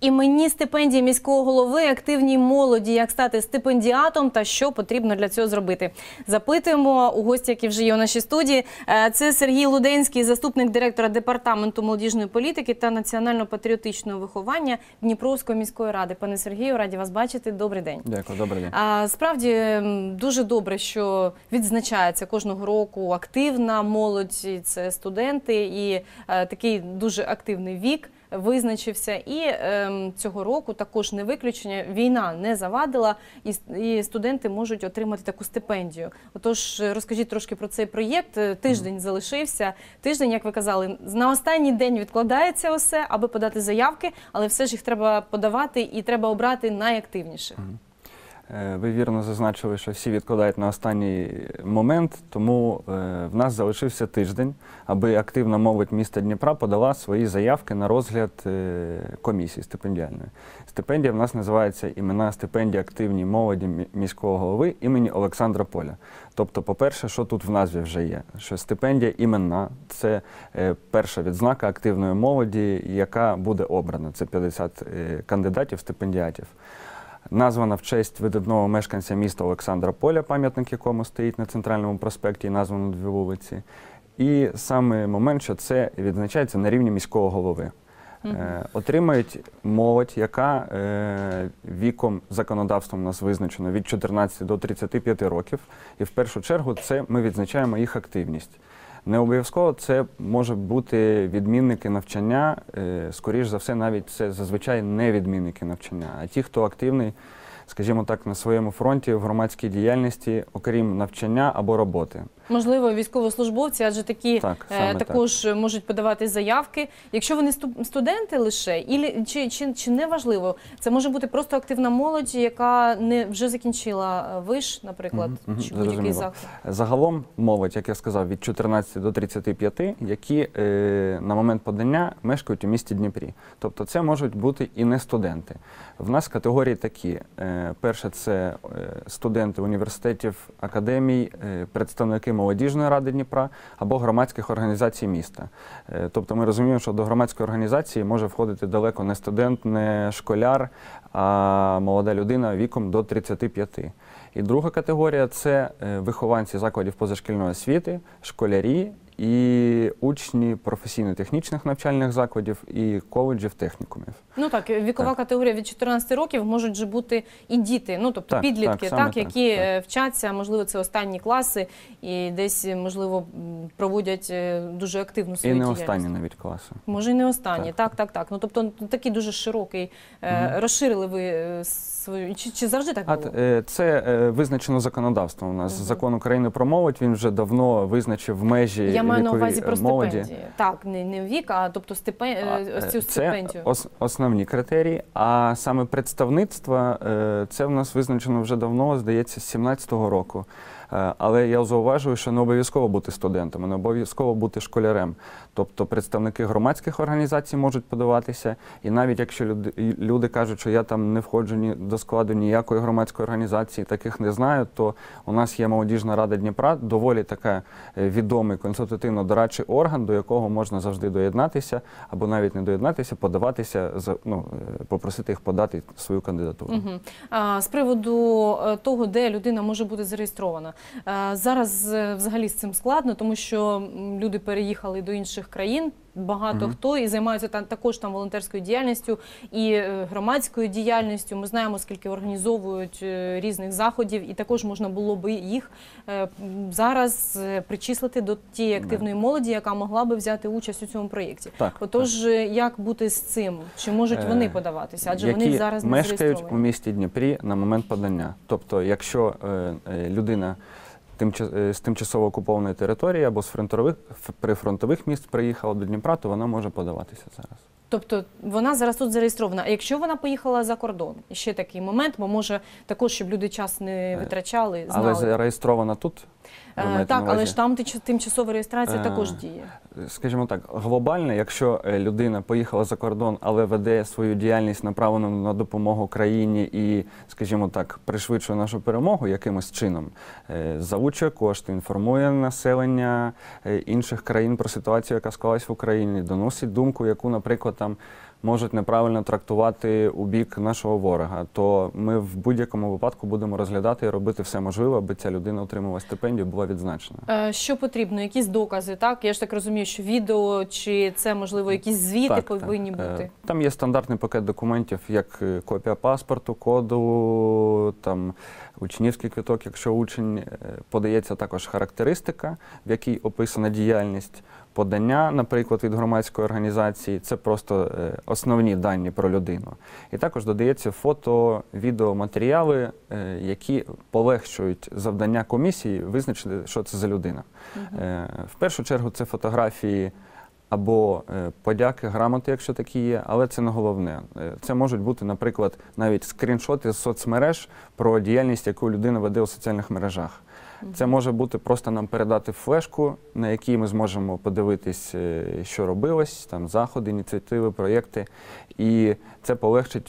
Іменні стипендії міського голови активній молоді, як стати стипендіатом та що потрібно для цього зробити. Запитуємо у гості, які вже є у нашій студії. Це Сергій Луденський, заступник директора Департаменту молодіжної політики та національно-патріотичного виховання Дніпровської міської ради. Пане Сергію, раді вас бачити. Добрий день. Дякую, добрий день. Справді, дуже добре, що відзначається кожного року активна молодь, це студенти і такий дуже активний вік визначився. І цього року також не виключення. Війна не завадила, і студенти можуть отримати таку стипендію. Отож, розкажіть трошки про цей проєкт. Тиждень залишився. Тиждень, як ви казали, на останній день відкладається усе, аби подати заявки, але все ж їх треба подавати і треба обрати найактивніших. Ви вірно зазначили, що всі відкладають на останній момент, тому в нас залишився тиждень, аби активна молодь міста Дніпра подала свої заявки на розгляд комісії стипендіальної. Стипендія в нас називається імена стипендія активній молоді міського голови імені Олександра Поля. Тобто, по-перше, що тут в назві вже є? Що стипендія іменна – це перша відзнака активної молоді, яка буде обрана. Це 50 кандидатів-стипендіатів. Названа в честь видатного мешканця міста Олександра Поля, пам'ятник якому стоїть на центральному проспекті і названо 2 вулиці. І саме момент, що це відзначається на рівні міського голови. Отримають молодь, яка віком законодавством у нас визначено від 14 до 35 років. І в першу чергу це ми відзначаємо їх активність. Не обов'язково це може бути відмінники навчання, скоріш за все навіть це зазвичай не відмінники навчання, а ті, хто активний, скажімо так, на своєму фронті в громадській діяльності, окрім навчання або роботи. Можливо, військовослужбовці, адже такі також можуть подавати заявки. Якщо вони студенти лише, чи не важливо, це може бути просто активна молодь, яка вже закінчила виш, наприклад, чи будь-який заклад? Загалом молодь, як я сказав, від 14 до 35, які на момент подання мешкають у місті Дніпрі. Тобто це можуть бути і не студенти. В нас категорії такі. Перше – це студенти університетів, академій, представники молодіжної ради Дніпра або громадських організацій міста. Тобто ми розуміємо, що до громадської організації може входити далеко не студент, не школяр, а молода людина віком до 35. І друга категорія – це вихованці закладів позашкільної освіти, школярі і учні професійно-технічних навчальних закладів і коледжів, технікумів. Ну так, вікова категорія від 14 років можуть же бути і діти, ну тобто підлітки, які вчаться, можливо, це останні класи і десь, можливо, проводять дуже активну свою діяльність. І не останні навіть класи. Може і не останні, так. Ну тобто такий дуже широкий, розширили ви свою, чи завжди так було? Це визначено законодавством у нас. Закон України про молодь, він вже давно визначив межі вікової молоді. Я маю на увазі про стипендії. Так, не вік, а тобто цю стипендію. Це основні критерії, а саме представництво, це в нас визначено вже давно, здається, з 17-го року. Але я зауважую, що не обов'язково бути студентом, не обов'язково бути школярем. Тобто представники громадських організацій можуть подаватися, і навіть якщо люди кажуть, що я там не входжу до складу ніякої громадської організації, таких не знаю, то у нас є Молодіжна рада Дніпра, доволі така відомий консультативно-дорадчий орган, до якого можна завжди доєднатися, або навіть не доєднатися, подаватися, попросити їх подати свою кандидатуру. З приводу того, де людина може бути зареєстрована. Зараз взагалі з цим складно, тому що люди переїхали до інших країн, багато хто, і займаються також там волонтерською діяльністю і громадською діяльністю. Ми знаємо, скільки організовують різних заходів, і також можна було би їх зараз причислити до тієї активної молоді, яка могла би взяти участь у цьому проєкті. Отож, як бути з цим? Чи можуть вони подаватися? Адже вони зараз не зареєстровані. Мешкають у місті Дніпрі на момент подання. Тобто, якщо людина з тимчасово окупованої території або з прифронтових міст приїхала до Дніпра, то вона може подаватися зараз. Тобто вона зараз тут зареєстрована. А якщо вона поїхала за кордон? І ще такий момент, бо може також, щоб люди час не витрачали, знали. Але зареєстрована тут? Так, але ж там тимчасова реєстрація також діє. Скажімо так, глобально, якщо людина поїхала за кордон, але веде свою діяльність направлену на допомогу країні і, скажімо так, пришвидшує нашу перемогу якимось чином, залучує кошти, інформує населення інших країн про ситуацію, яка склалась в Україні, доносить думку, яку, наприклад, там можуть неправильно трактувати у бік нашого ворога, то ми в будь-якому випадку будемо розглядати і робити все можливе, аби ця людина отримала стипендію, була відзначена. Що потрібно? Якісь докази, так? Я ж так розумію, що відео, чи це, можливо, якісь звіти повинні бути? Там є стандартний пакет документів, як копія паспорту, коду, там учнівський квиток, якщо учень, подається також характеристика, в якій описана діяльність, подання, наприклад, від громадської організації, це просто основні дані про людину. І також додається фото, відеоматеріали, які полегшують завдання комісії визначити, що це за людина. В першу чергу це фотографії або подяки, грамоти, якщо такі є, але це не головне. Це можуть бути, наприклад, навіть скріншоти з соцмереж про діяльність, яку людина веде у соціальних мережах. Це може бути просто нам передати флешку, на якій ми зможемо подивитись, що робилось, там заходи, ініціативи, проєкти, і це полегшить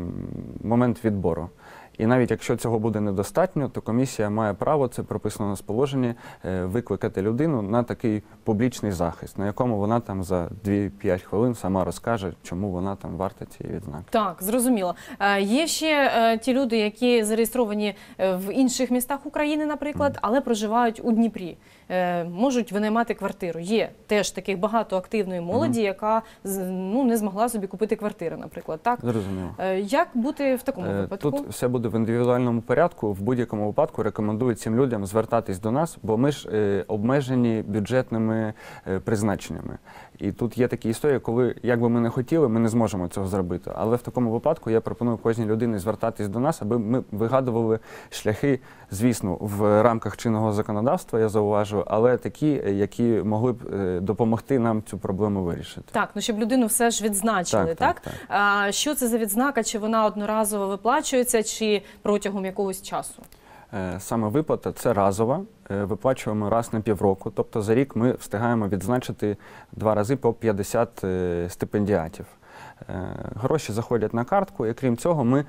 момент відбору. І навіть якщо цього буде недостатньо, то комісія має право, це прописано в положенні, викликати людину на такий публічний захист, на якому вона там за 2-5 хвилин сама розкаже, чому вона там варта цієї відзнаки. Так, зрозуміло. Є ще ті люди, які зареєстровані в інших містах України, наприклад, але проживають у Дніпрі. Можуть винаймати квартиру. Є теж таких багато активної молоді, яка не змогла собі купити квартиру, наприклад. Так? Зрозуміло. Як бути в такому випадку? Тут все буде в індивідуальному порядку. В будь-якому випадку рекомендую цим людям звертатись до нас, бо ми ж обмежені бюджетними призначеннями. І тут є такі історії, коли, як би ми не хотіли, ми не зможемо цього зробити. Але в такому випадку я пропоную кожній людині звертатись до нас, аби ми вигадували шляхи, звісно, в рамках чинного законодавства, я зауважу, але такі, які могли б допомогти нам цю проблему вирішити. Так, щоб людину все ж відзначили, так? А що це за відзнака? Чи вона одноразово виплачується, чи протягом якогось часу? Саме виплата – це разова, виплачуємо раз на півроку, тобто за рік ми встигаємо відзначити 2 рази по 50 стипендіатів. Гроші заходять на картку, і крім цього ми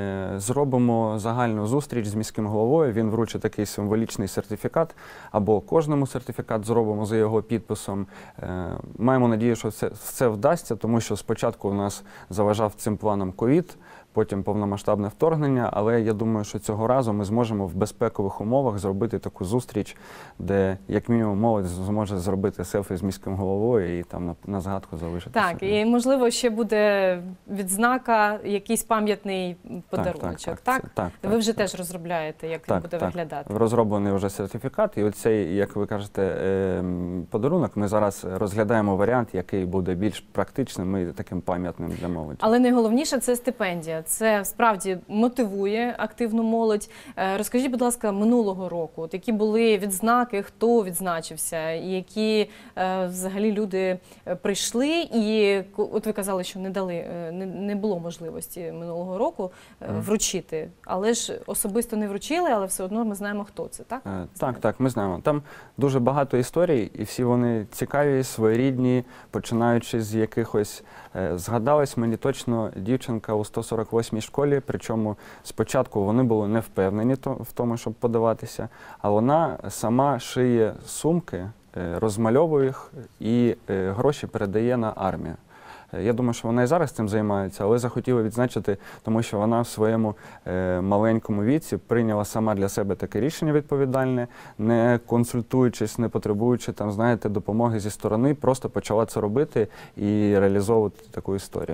зробимо загальну зустріч з міським головою, він вручить такий символічний сертифікат, або кожному сертифікат зробимо за його підписом. Маємо надію, що все вдасться, тому що спочатку у нас заважав цим планом ковід, потім повномасштабне вторгнення, але я думаю, що цього разу ми зможемо в безпекових умовах зробити таку зустріч, де, як мінімум, молодь зможе зробити селфі з міським головою і там на згадку залишити. Так, і, можливо, ще буде відзнака, якийсь пам'ятний подаруночок, так? Так. Ви вже теж розробляєте, як він буде виглядати? Розроблений вже сертифікат, і оцей, як ви кажете, подарунок, ми зараз розглядаємо варіант, який буде більш практичним і таким пам'ятним для молоді. Але найголовніше – це стипендія. Це справді мотивує активну молодь. Розкажіть, будь ласка, минулого року, які були відзнаки, хто відзначився, і які взагалі люди прийшли, і от ви казали, що не було можливості минулого року вручити, але ж особисто не вручили, але все одно ми знаємо, хто це, так? Так, ми знаємо. Там дуже багато історій, і всі вони цікаві, своєрідні, починаючи з якихось... Згадалась мені точно дівчинка у 148-й школі, причому спочатку вони були не впевнені в тому, щоб подаватися, а вона сама шиє сумки, розмальовує їх і гроші передає на армію. Я думаю, що вона і зараз цим займається, але захотіла відзначити, тому що вона в своєму маленькому віці прийняла сама для себе таке рішення відповідальне, не консультуючись, не потребуючи там, знаєте, допомоги зі сторони, просто почала це робити і реалізовувати таку історію.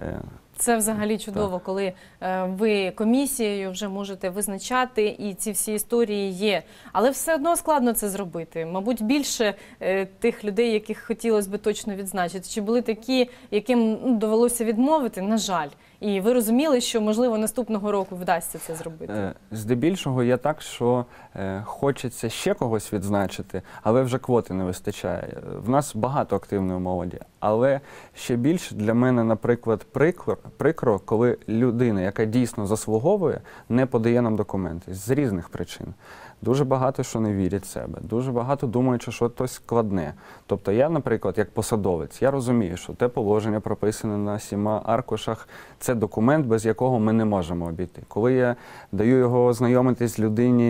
Це взагалі чудово, коли ви комісією вже можете визначати, і ці всі історії є. Але все одно складно це зробити. Мабуть, більше тих людей, яких хотілося б точно відзначити. Чи були такі, яким довелося відмовити? На жаль. І ви розуміли, що, можливо, наступного року вдасться це зробити? Здебільшого є так, що хочеться ще когось відзначити, але вже квоти не вистачає. В нас багато активної молоді, але ще більше для мене, наприклад, прикро, коли людина, яка дійсно заслуговує, не подає нам документи з різних причин. Дуже багато що не вірять в себе, дуже багато думають, що щось складне. Тобто я, наприклад, як посадовець, я розумію, що те положення прописане на 7 аркушах, це документ, без якого ми не можемо обійти. Коли я даю його ознайомитись людині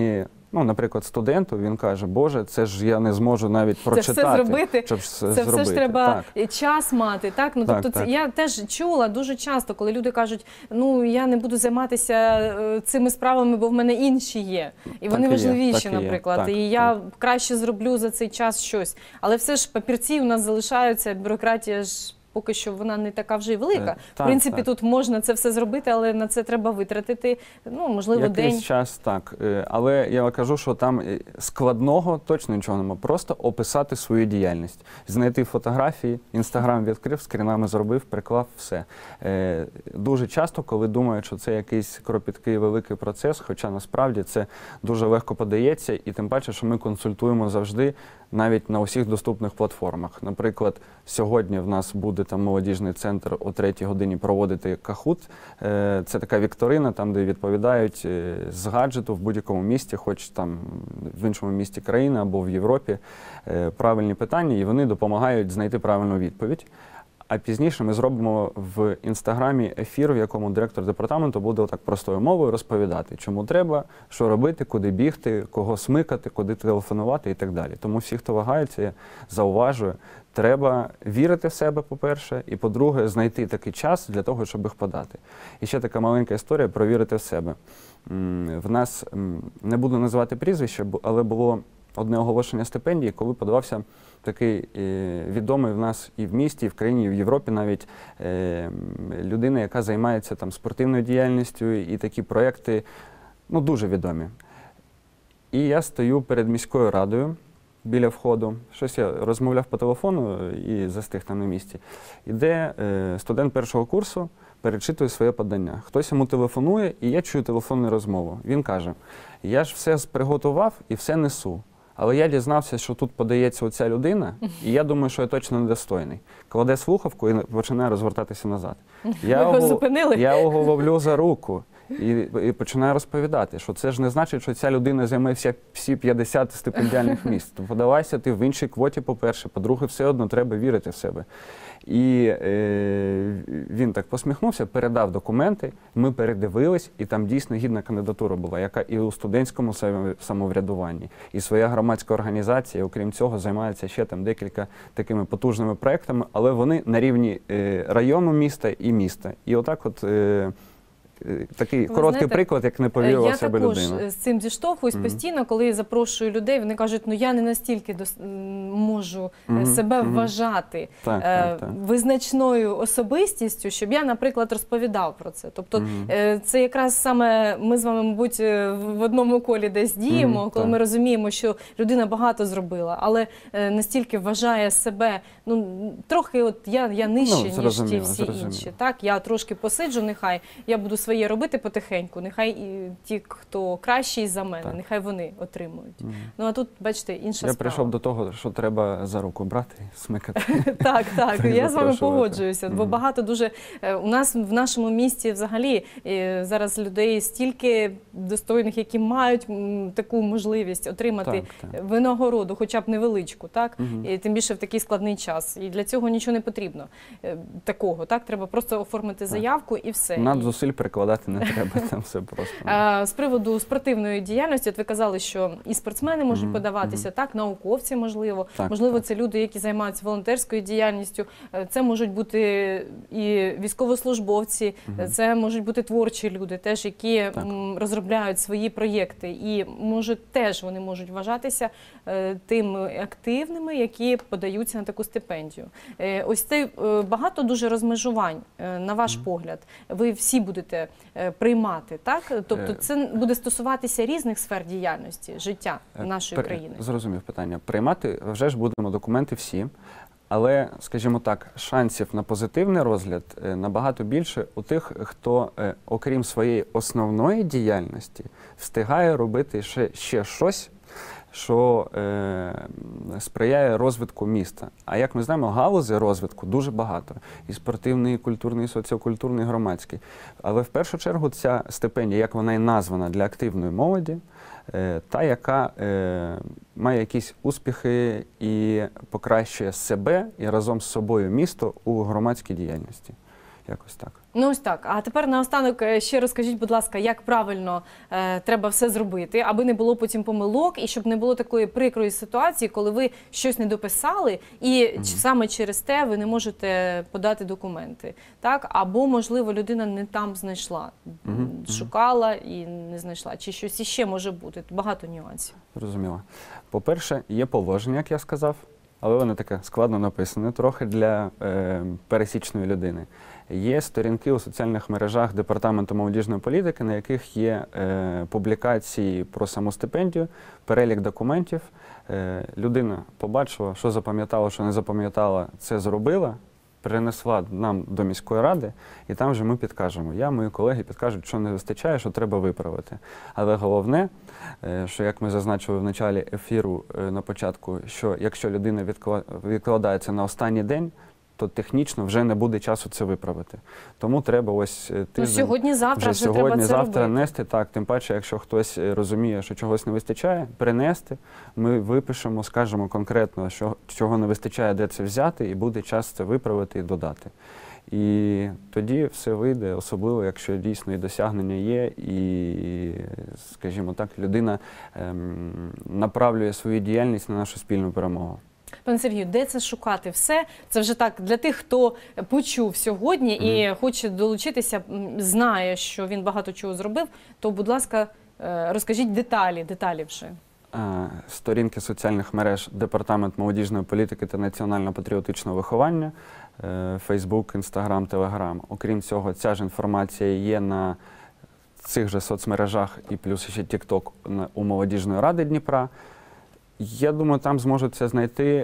ну, наприклад, студенту, він каже, Боже, це ж я не зможу навіть прочитати, це все зробити, щоб це зробити. все ж треба Так. час мати, так? Ну, Так, тобто, так. я теж чула дуже часто, коли люди кажуть, ну, я не буду займатися цими справами, бо в мене інші є. І вони Так і є, важливіші, так і є. наприклад. Так, і я краще зроблю за цей час щось. Але все ж папірці у нас залишаються, бюрократія ж поки що вона не така вже й велика. В принципі, так. тут можна це все зробити, але на це треба витратити, ну, можливо, Якийсь день. час, так. Але я кажу, що там складного точно нічого немає. Просто описати свою діяльність. Знайти фотографії, Інстаграм відкрив, скрінами зробив, приклав, все. Дуже часто, коли думають, що це якийсь кропіткий великий процес, хоча насправді це дуже легко подається, і тим паче, що ми консультуємо завжди, навіть на усіх доступних платформах. Наприклад, сьогодні в нас буде там молодіжний центр о 3-й годині проводити Kahoot. Це така вікторина, там, де відповідають з гаджету в будь-якому місті, хоч там в іншому місті країни або в Європі, правильні питання, і вони допомагають знайти правильну відповідь. А пізніше ми зробимо в Інстаграмі ефір, в якому директор департаменту буде отак простою мовою розповідати, чому треба, що робити, куди бігти, кого смикати, куди телефонувати і так далі. Тому всі, хто вагається, я зауважую, треба вірити в себе, по-перше, і, по-друге, знайти такий час для того, щоб їх подати. І ще така маленька історія про вірити в себе. В нас, не буду називати прізвище, але було одне оголошення стипендії, коли подавався такий відомий в нас і в місті, і в країні, і в Європі навіть людина, яка займається там спортивною діяльністю, і такі проекти, ну, дуже відомі. І я стою перед міською радою біля входу, щось я розмовляв по телефону і застиг там на місці. Іде студент першого курсу, перечитує своє подання. Хтось йому телефонує, і я чую телефонну розмову. Він каже, я ж все приготував і все несу. Але я дізнався, що тут подається оця людина, і я думаю, що я точно недостойний. Кладе слухавку і починає розвертатися назад. Ви його зупинили? Я його ловлю за руку і починаю розповідати, що це ж не значить, що ця людина займе всі 50 стипендіальних місць. Подавайся ти в іншій квоті, по-перше. По-друге, все одно треба вірити в себе. І він так посміхнувся, передав документи, ми передивились, і там дійсно гідна кандидатура була, яка і у студентському самоврядуванні, і своя громадська організація, окрім цього, займається ще там декілька такими потужними проектами, але вони на рівні району міста і міста. І отак от такий короткий приклад, як не повірила в себе людина. Я також з цим зіштовхуюсь постійно, коли я запрошую людей, вони кажуть, ну я не настільки можу себе вважати визначною особистістю, щоб я, наприклад, розповідав про це. Тобто це якраз саме ми з вами, мабуть, в одному колі десь діємо, коли ми розуміємо, що людина багато зробила, але настільки вважає себе, ну, трохи от я нижче, ніж ті всі інші. Так, я трошки посиджу, нехай я буду своє робити потихеньку, нехай і ті, хто кращий за мене, нехай вони отримують. Ну, а тут, бачите, інша справа. Я прийшов до того, що треба за руку брати, смикати. Так, я з вами погоджуюся, бо багато дуже, у нас в нашому місті взагалі зараз людей стільки достойних, які мають таку можливість отримати винагороду, хоча б невеличку, так? І тим більше в такий складний час. І для цього нічого не потрібно такого, так? Треба просто оформити заявку і все. Надзусиль прикладати не треба, там все просто. З приводу спортивної діяльності, от ви казали, що і спортсмени можуть подаватися, так, науковці, можливо, це люди, які займаються волонтерською діяльністю, це можуть бути і військовослужбовці, це можуть бути творчі люди, теж, які розробляють свої проєкти, і теж вони можуть вважатися тими активними, які подаються на таку стипендію. Ось це багато дуже розмежувань, на ваш погляд. Ви всі будете приймати, так? Тобто це буде стосуватися різних сфер діяльності, життя нашої країни. Зрозумів питання. Приймати вже ж будемо документи всі, але, скажімо так, шансів на позитивний розгляд набагато більше у тих, хто, окрім своєї основної діяльності, встигає робити ще щось, що сприяє розвитку міста. А як ми знаємо, галузей розвитку дуже багато. І спортивний, і культурний, і соціокультурний, і громадський. Але в першу чергу ця стипендія, як вона і названа для активної молоді, та, яка має якісь успіхи і покращує себе і разом з собою місто у громадській діяльності. Якось так. Ну ось так. А тепер наостанок ще розкажіть, будь ласка, як правильно треба все зробити, аби не було потім помилок і щоб не було такої прикрої ситуації, коли ви щось не дописали і саме через те ви не можете подати документи. Так? Або, можливо, людина не там знайшла, шукала і не знайшла. Чи щось іще може бути. Багато нюансів. Зрозуміло. По-перше, є положення, як я сказав, але воно таке складно написане трохи для пересічної людини. Є сторінки у соціальних мережах Департаменту молодіжної політики, на яких є публікації про саму стипендію, перелік документів. Людина побачила, що запам'ятала, що не запам'ятала, це зробила, принесла нам до міської ради, і там вже ми підкажемо. Я, мої колеги підкажуть, що не вистачає, що треба виправити. Але головне, що, як ми зазначили в началі ефіру на початку, що якщо людина відкладається на останній день, то технічно вже не буде часу це виправити. Тому треба ось тиждень, сьогодні-завтра вже треба це сьогодні-завтра робити. нести. Так, тим паче, якщо хтось розуміє, що чогось не вистачає, принести, ми випишемо, скажемо конкретно, чого не вистачає, де це взяти, і буде час це виправити і додати. І тоді все вийде, особливо, якщо дійсно і досягнення є, і, скажімо так, людина направлює свою діяльність на нашу спільну перемогу. Пане Сергію, де це шукати все? Це вже так для тих, хто почув сьогодні і хоче долучитися, знає, що він багато чого зробив, то, будь ласка, розкажіть деталі вже. Сторінки соціальних мереж Департамент молодіжної політики та національно-патріотичного виховання, Facebook, Instagram, Telegram. Окрім цього, ця ж інформація є на цих же соцмережах і плюс ще TikTok у Молодіжної ради Дніпра. Я думаю, там зможуть це знайти,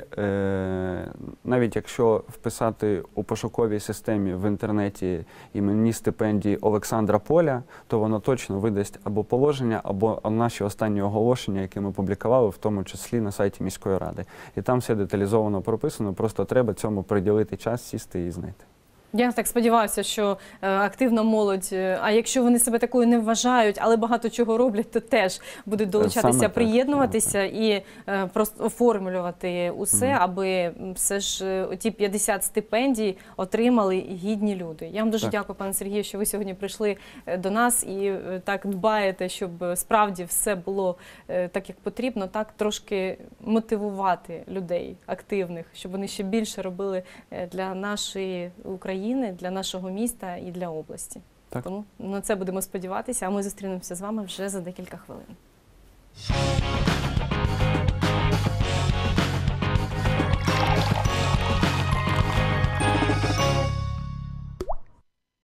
навіть якщо вписати у пошуковій системі в інтернеті іменні стипендії Олександра Поля, то воно точно видасть або положення, або наші останні оголошення, які ми публікували, в тому числі на сайті міської ради. І там все деталізовано прописано, просто треба цьому приділити час, сісти і знайти. Я так сподіваюся, що активна молодь, а якщо вони себе такою не вважають, але багато чого роблять, то теж будуть долучатися, приєднуватися і просто оформлювати усе, аби все ж ті 50 стипендій отримали гідні люди. Я вам дуже дякую, пане Сергію, що ви сьогодні прийшли до нас і так дбаєте, щоб справді все було так, як потрібно, так трошки мотивувати людей активних, щоб вони ще більше робили для нашої України, для нашого міста і для області. Так. Тому на це будемо сподіватися, а ми зустрінемося з вами вже за декілька хвилин.